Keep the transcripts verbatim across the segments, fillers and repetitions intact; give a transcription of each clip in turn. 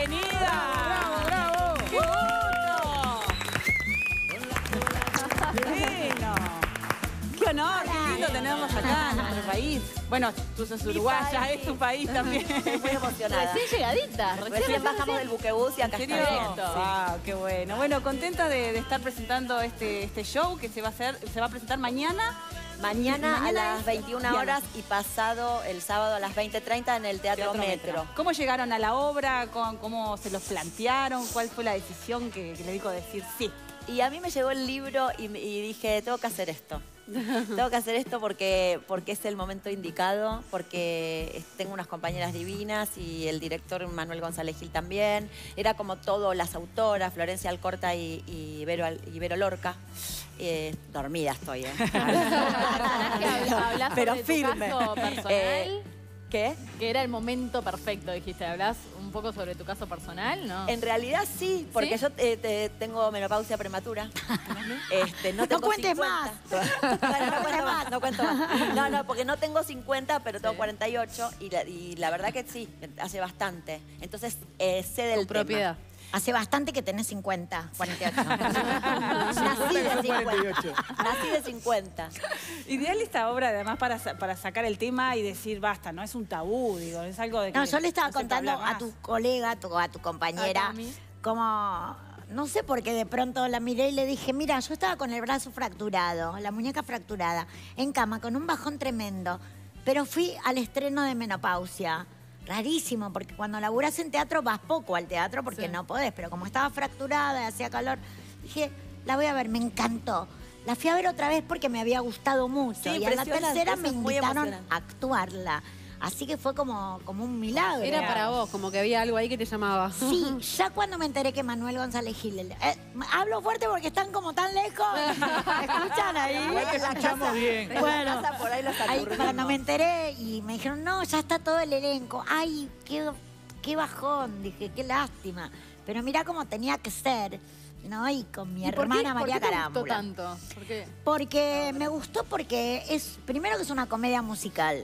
bienvenida. ¡Bravo, bravo, bravo! ¡Qué gusto! Divino. Qué honor, qué lindo tenerlos acá en nuestro país. Bueno, tú sos uruguaya, es tu país también. Estoy muy emocionada. Recién llegadita. Recién, Recién bajamos recién. del buquebús y acá ¿En serio? estamos. Wow, qué bueno. Bueno, contenta de, de estar presentando este, este show que se va a hacer, se va a presentar mañana. Mañana, Mañana a las es- veintiuna horas y pasado el sábado a las veinte treinta en el Teatro, Teatro Metro. Metro. ¿Cómo llegaron a la obra? ¿Cómo, cómo se los plantearon? ¿Cuál fue la decisión que, que le dijo decir sí? Y a mí me llegó el libro y, y dije, tengo que hacer esto. Tengo que hacer esto porque, porque es el momento indicado, porque tengo unas compañeras divinas y el director Manuel González Gil también. Era como todo, las autoras, Florencia Alcorta y, y, Vero, Al- y Vero Lorca. Eh, dormida estoy, ¿eh? Hablas Pero sobre firme. tu caso personal, Eh, ¿Qué? que era el momento perfecto, dijiste. ¿Hablas un poco sobre tu caso personal, no? En realidad sí, porque ¿Sí? yo eh, te- tengo menopausia prematura. Este, no, tengo cuentes cincuenta. Bueno, no cuento más, no cuento más. No, no, porque no tengo cincuenta, pero tengo Sí. cuarenta y ocho y la, y la verdad que sí, hace bastante. Entonces eh, sé del Con propiedad. tema. Hace bastante que tenés cincuenta, cuarenta y ocho. Nací de Son cincuenta. cuarenta y ocho. Nací de cincuenta. Ideal esta obra, además, para, sa- para sacar el tema y decir basta, no es un tabú, digo, es algo de que No, yo le estaba no se puede contando hablar a más. tu colega, a tu, a tu compañera, A Cami. como, no sé por qué de pronto la miré y le dije, mira, yo estaba con el brazo fracturado, la muñeca fracturada, en cama, con un bajón tremendo, pero fui al estreno de Menopausia. Rarísimo, porque cuando laburás en teatro vas poco al teatro porque Sí. no podés, pero como estaba fracturada y hacía calor, dije, la voy a ver, me encantó. La fui a ver otra vez porque me había gustado mucho. Sí, y a la impresionante, tercera eso me es muy invitaron emocionante. a actuarla. Así que fue como, como un milagro. Era para vos, como que había algo ahí que te llamaba. Sí, ya cuando me enteré que Manuel González Gil... eh, hablo fuerte porque están como tan lejos. ¿Escuchan ahí? Igual que escuchamos bien. Bueno, En la casa por ahí los ahí aturdimos. cuando me enteré y me dijeron, no, ya está todo el elenco. Ay, qué, qué bajón. Dije, qué lástima. Pero mirá cómo tenía que ser, ¿no? Y con mi ¿Y por qué- hermana María ¿Por qué te gustó Carámbula. tanto? ¿Por qué? Porque me gustó porque es, primero que es una comedia musical.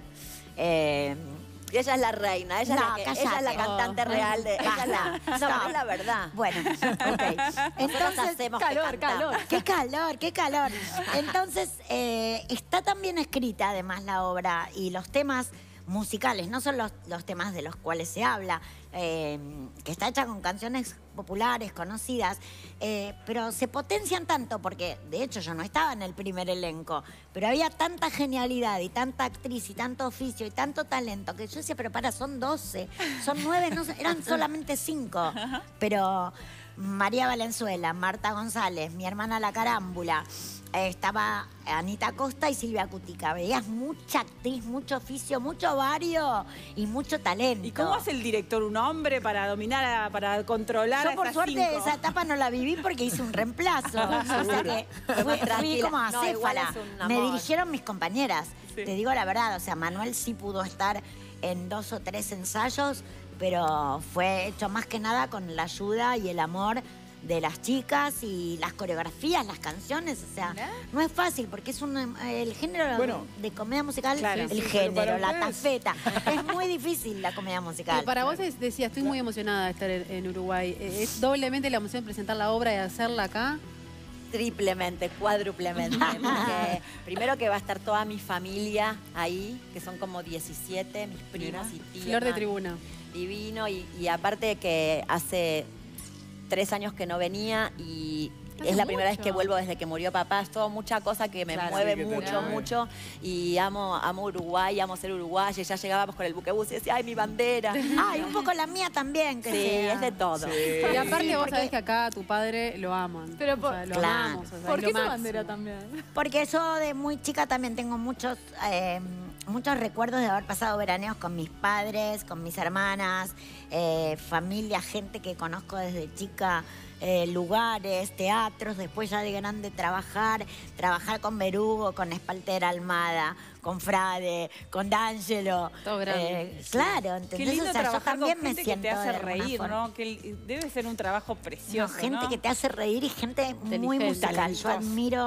Eh, Y ella es la reina, ella, No, es, la que- ella es la cállate. cantante Oh. real de... Ella es la, no, No. pero es la verdad. Bueno, ok. Entonces, hacemos que calor, cantamos. calor. qué calor, qué calor. Entonces, eh, está tan bien escrita además la obra y los temas musicales, no son los, los temas de los cuales se habla, eh, que está hecha con canciones populares, conocidas, eh, pero se potencian tanto porque, de hecho, yo no estaba en el primer elenco, pero había tanta genialidad y tanta actriz y tanto oficio y tanto talento que yo decía, pero para, son doce, son nueve, no, eran solamente cinco. Pero María Valenzuela, Marta González, mi hermana La Carámbula, eh, estaba Anita Costa y Silvia Cutica. Veías mucha actriz, mucho oficio, mucho ovario y mucho talento. ¿Y cómo hace el director, un hombre, para dominar, a- para controlar Yo a por esas suerte cinco? esa etapa no la viví porque hice un reemplazo. O sea que fui, fui Tranquila. como No, igual acéfala. es un Me amor. dirigieron mis compañeras. Sí. Te digo la verdad, o sea, Manuel sí pudo estar en dos o tres ensayos, pero fue hecho más que nada con la ayuda y el amor de las chicas y las coreografías, las canciones, o sea, Mirá. no es fácil porque es un el género Bueno. de comedia musical, Claro. el Sí, pero género, para la ustedes- tafeta. Es muy difícil la comedia musical. Y para vos es- decía, estoy muy emocionada de estar en, en Uruguay. Eh, ¿Es doblemente la emoción de presentar la obra y hacerla acá? Triplemente, cuádruplemente. Porque primero que va a estar toda mi familia ahí, que son como diecisiete, mis primos y tías. Flor de tribuna. Divino. Y, y aparte que hace tres años que no venía y Hace es la primera vez mucho. que vuelvo desde que murió papá. Es todo mucha cosa que me Claro. mueve Sí, que te mucho, mueve. mucho. Y amo, amo Uruguay, amo ser uruguaya. Ya llegábamos con el buquebús y decía, ay, mi bandera. Ay, un poco la mía también, que Sí, sea. es de todo. Y aparte Sí, vos porque- sabés que acá a tu padre lo aman. Pero O por- sea, lo Claro. amamos. o sea, ¿Por es qué lo tu máximo. bandera también? Porque yo de muy chica también tengo muchos, eh, muchos recuerdos de haber pasado veraneos con mis padres, con mis hermanas, eh, familia, gente que conozco desde chica, eh, lugares, teatros, después ya de grande trabajar, trabajar con Berugo, con Espaltera Almada, con Frade, con D'Angelo. Todo grande. Eh, claro, Qué ¿entendés? lindo O sea, yo trabajar también con me gente que siento te hace de alguna reír, forma. ¿no? Que el- debe ser un trabajo No, precioso, gente ¿no? que te hace reír y gente muy Inteligente. musical. Yo Talentosa. admiro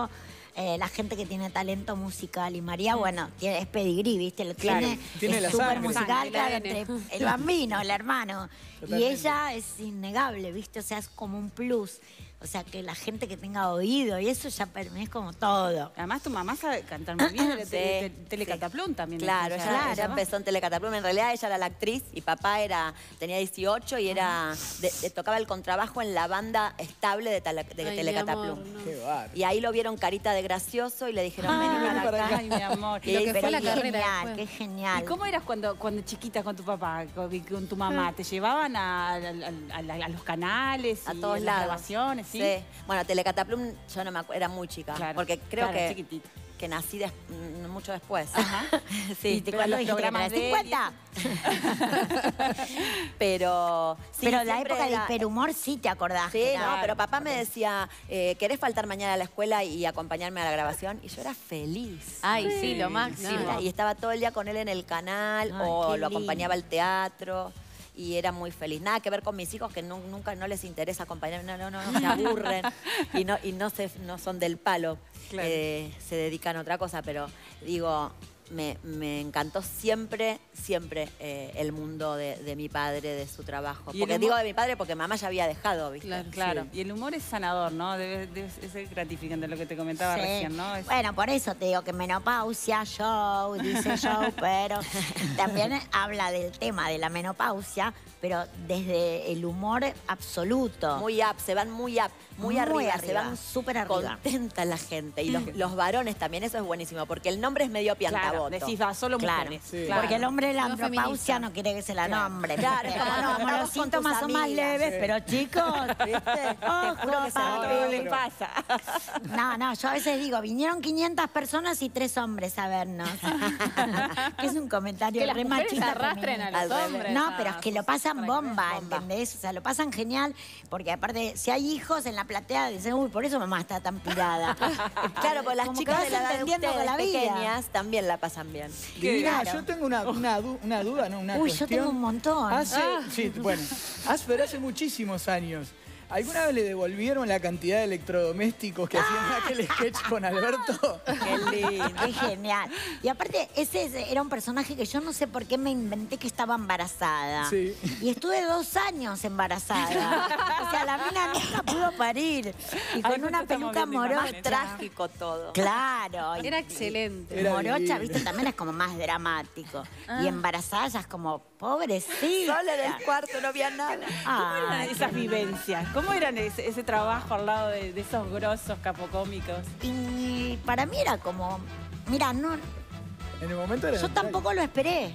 eh, la gente que tiene talento musical. Y María, bueno, tiene, es pedigrí, ¿viste? Lo Claro, tiene, tiene la es súper sangre. musical, Sangre, claro, el A D N. entre el bambino, el hermano. Y Totalmente. ella es innegable, ¿viste? O sea, es como un plus. O sea, que la gente que tenga oído, y eso ya para mí es como todo. Además, tu mamá sabe cantar muy bien. Sí, Tele- sí. Telecataplum también. Claro, ella- ella, Claro. ella empezó en Telecataplum. En realidad ella era la actriz y papá era tenía dieciocho y era de- de- tocaba el contrabajo en la banda estable de, tele- de Ay, mi Telecataplum. amor, no. Qué bárbaro. Y ahí lo vieron carita de gracioso y le dijeron, vení Ah, para acá. Ay, mi amor. Y lo que pero fue la Qué carrera genial, después. qué genial. ¿Y cómo eras cuando, cuando chiquita con tu papá, con, con tu mamá? ¿Te llevaban a, a- a- a- a los canales? A y todos las lados. grabaciones? ¿sí? Bueno, Telecataplum yo no me acuerdo, era muy chica. Claro, porque creo claro, que, chiquitita. que nací des- mm, mucho después. Ajá. Sí, ¿Y te pero cuándo los dijiste que programas tenés de él y cincuenta? pero sí, Pero la siempre época del era- hiperhumor sí te acordás. Sí, que no, era- pero papá me decía, eh, ¿querés faltar mañana a la escuela y acompañarme a la grabación? Y yo era feliz. Ay, sí, lo máximo. Sí, y estaba todo el día con él en el canal Ay, o qué lo lindo. acompañaba al teatro. Y era muy feliz. Nada que ver con mis hijos que nu- nunca no les interesa acompañarme. No, no, no, no, se aburren y no, y no, se, no son del palo. Claro. Eh, se dedican a otra cosa, pero digo, me, me encantó siempre, siempre eh, el mundo de, de mi padre, de su trabajo. Y el Porque humor- digo de mi padre porque mamá ya había dejado, ¿viste? Claro. Claro, y el humor es sanador, ¿no? Debe, debe ser gratificante lo que te comentaba Sí. recién, ¿no? Es- Bueno, por eso te digo que menopausia, show, dice show, pero también habla del tema de la menopausia, pero desde el humor absoluto. Muy up, se van muy up, muy, Muy arriba, se arriba, van súper arriba. contenta la gente. Y los, los varones también, eso es buenísimo, porque el nombre es medio Claro, piantaboto. decís, va, solo Claro, mujeres. Sí. Claro. porque el hombre de la No andropausia feminista. no quiere que se la Claro. nombre. Claro, Pero como no, como estamos los con síntomas tus son más amigas. leves, Sí. pero chicos, ¿Viste? ojo, Te juro que se A papi. todos les pasa. No, no, yo a veces digo, vinieron quinientas personas y tres hombres a vernos. Que es un comentario Que las re mujeres machista arrastren a feminista. los Al revés. hombres. No, a- pero es que lo pasan para bomba, bomba. ¿entendés? O sea, lo pasan genial, porque aparte, si hay hijos en la platea, dicen, uy, por eso mamá está tan pirada. Claro, porque las Como que chicas vas de la edad de entendiendo con ustedes, la vida. pequeñas, también la pasan bien. Divina, Claro. yo tengo una, una, du- una duda, ¿no? Una Uy, yo cuestión. tengo un montón. Hace, sí, bueno, hace, pero hace muchísimos años. ¿Alguna vez le devolvieron la cantidad de electrodomésticos que hacían en aquel sketch con Alberto? Qué lindo. Qué genial. Y aparte, ese es- era un personaje que yo no sé por qué me inventé que estaba embarazada. Sí. Y estuve dos años embarazada. O sea, la mina nunca pudo parir. Y con justo una estamos peluca viendo morocha. imágenes. Más trágico todo. Claro. y- Era excelente. Era Morocha, divino. viste, también es como más dramático. Y embarazada ya es como, pobrecita. Sola en el cuarto, no había nada. ¿Cómo eran Ay, esas vivencias? ¿Cómo eran ese, ese trabajo al lado de, de esos grosos capocómicos? y para mí era como, mira, no, En el momento era yo tampoco lo esperé.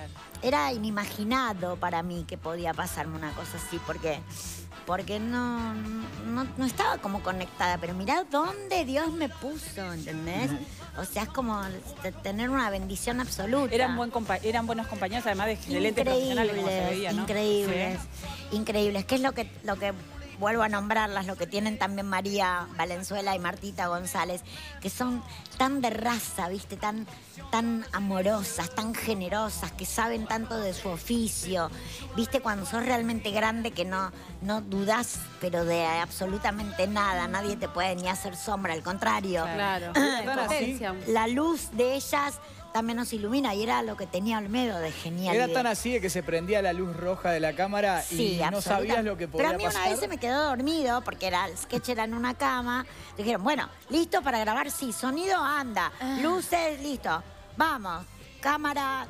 Era inimaginado para mí que podía pasarme una cosa así, porque, porque no, no, no estaba como conectada. Pero mirá dónde Dios me puso, ¿entendés? O sea, es como de- tener una bendición absoluta. Eran, buen compa- eran buenos compañeros, además de excelentes profesionales, como se veía, ¿no? Increíbles, Sí. increíbles. ¿Qué es lo que, lo que vuelvo a nombrarlas, lo que tienen también María Valenzuela y Martita González, que son tan de raza, ¿viste? Tan, tan amorosas, tan generosas, que saben tanto de su oficio. ¿Viste? Cuando sos realmente grande que no, no dudás, pero de absolutamente nada. Nadie te puede ni hacer sombra, al contrario. Claro. Tan así. Potencia. La luz de ellas también nos ilumina y era lo que tenía Olmedo de genial. Era tan así de que se prendía la luz roja de la cámara Sí, y no absoluta- sabías lo que podía Pero a mí pasar. una vez se me quedó dormido porque era, el sketch era en una cama. Dijeron, bueno, listo para grabar, sí. Sonido, anda. Luces, listo. Vamos. Cámara.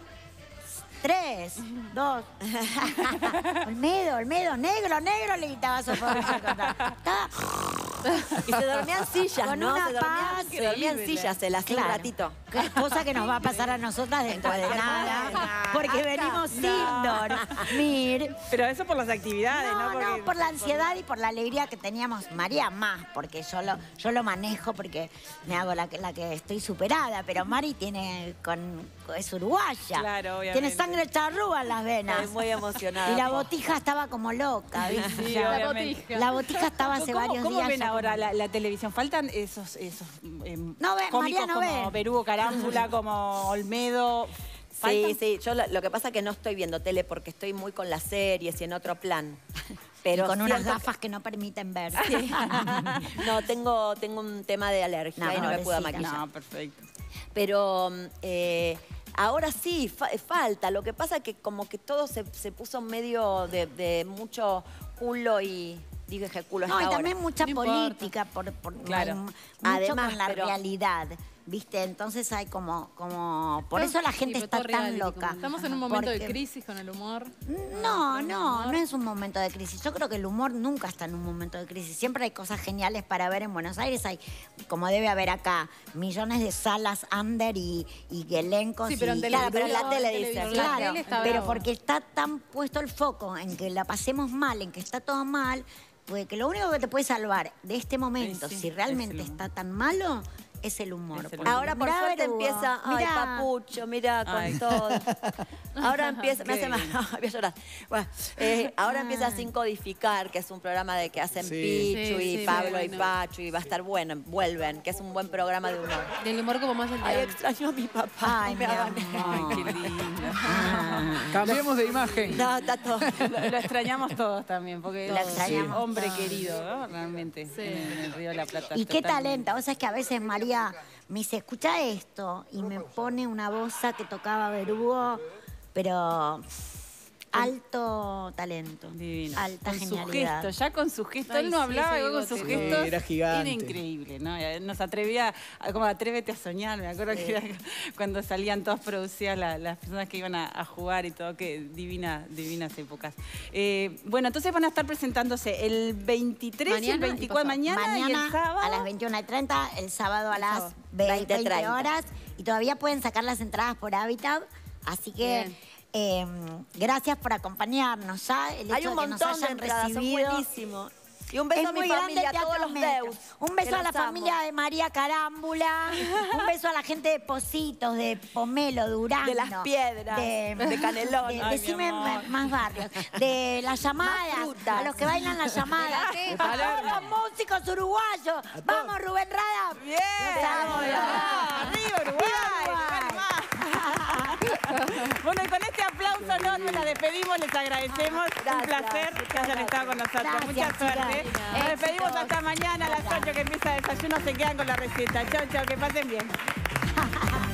Tres, dos. Olmedo, Olmedo, negro, negro, le gritaba a su pobre. Estaba Y se dormían sillas, Con ¿no? una Se dormían, paz se dormían increíble. sillas, se las hacía un Claro. ratito. Que- cosa que nos va a pasar a nosotras dentro de nada. Porque venimos sin dormir. Pero eso por las actividades, ¿no? No, Porque- no, por la ansiedad y por la alegría que teníamos. María más, porque yo lo, yo lo manejo porque me hago la, que- la que estoy superada. Pero Mari tiene con, es uruguaya. Claro, obviamente. Tiene sangre charrúa en las venas. Estoy muy emocionada. Y la botija estaba como loca, ¿viste? Sí, Ya. La obviamente. botija. La botija estaba hace ¿Cómo, varios cómo días. ven ya ahora como- la, la televisión? ¿Faltan esos, esos eh, No ve, cómicos María no como ve. Perú, Carámbula, como Olmedo? Sí, ¿Faltan? sí, yo lo, lo que pasa es que no estoy viendo tele porque estoy muy con las series y en otro plan. Pero y con unas siento gafas que... que no permiten ver. Sí. No, tengo, tengo un tema de alergia No, y no me puedo pobrecita. maquillar. No, perfecto. Pero eh, ahora sí, fa- falta. Lo que pasa es que como que todo se, se puso medio de, de mucho culo y... Digo que culo No, hasta y ahora. también mucha No importa. política, por, por, Claro. hay mucho Además, con la pero- realidad. ¿Viste? Entonces hay como, como... Por eso la gente Sí, está pero todo tan reality, loca. como- Estamos en un momento de Porque- crisis con el humor. No, no, no es un momento de crisis. Yo creo que el humor nunca está en un momento de crisis. Siempre hay cosas geniales para ver en Buenos Aires. Hay, como debe haber acá, millones de salas under y, y elencos. Sí, pero en y- televisión, Claro, pero en la tele en dice, televisión, Claro, la tele está pero bravo. porque está tan puesto el foco en que la pasemos mal, en que está todo mal, pues que lo único que te puede salvar de este momento, Sí, sí, si es realmente el humor. está tan malo, es el humor. Es el Porque Ahora por mirá, suerte Hugo, empieza, ay, mirá. papucho, mira con Ay. todo. Ahora empieza, me Qué hace mal, bien. no, voy a llorar. Bueno, eh, ahora empieza a Sin Codificar, que es un programa de que hacen Sí. Pichu Sí, y sí, Pablo muy y bueno. Pacho y va a estar bueno, vuelven, que es un buen programa de humor. Del humor como más el Ay, de extraño a mi papá. Ay, no mi me hagan amor. Qué lindo. Cambiemos de imagen. No, está todo. Lo, lo extrañamos todos también, porque Lo es extrañamos un hombre todos. querido, ¿no? Realmente, Sí. en, el, en el Río de la Plata. Y qué totalmente. talento. O sea, es que a veces María me dice, escucha esto, y me pone una boza que tocaba Berugo, pero alto talento. Divino. Alta con su genialidad. gesto, ya con su gesto. Ay, Él no sí, hablaba, ese y con sus bigote. Sí, gestos. era gigante. Era increíble, ¿no? Nos atrevía, a- como atrévete a soñar. Me acuerdo que era cuando salían todas producidas la- las personas que iban a, a jugar y todo, que divina, divinas épocas. Eh, bueno, entonces van a estar presentándose el veintitrés y el Mañana y veinticuatro, pasado. mañana, y el sábado. a las veintiuna y treinta, el sábado a las sábado. veinte veinte, treinta. horas. Y todavía pueden sacar las entradas por Habitat. Así que Bien. eh, gracias por acompañarnos. ¿Ya? El hecho Hay un de que nos montón de hayan entradas, son recibido. buenísimos. Y un beso Es a mi muy grande familia, el a todos Teatro los Metro. Deus. Un beso que a la los amo. familia de María Carámbula. Un beso a la gente de Positos, de Pomelo, Durazno. De Las Piedras, de Canelón. de- Ay, mi decime amor. m- más barrios. De las llamadas, frutas. a los que bailan las llamadas. A todos los músicos uruguayos. Vamos, Rubén Rada. Bien. Los amo, los amo. ¡Arriba, Uruguay! Uruguay. Bueno, y con este aplauso enorme la despedimos, les agradecemos. Un Gracias, placer que hayan estado con nosotros. Gracias, Mucha suerte. chicas. Nos despedimos Éxitos. hasta mañana a las ocho que empieza el desayuno. Se quedan con la receta. Chau, chau, que pasen bien.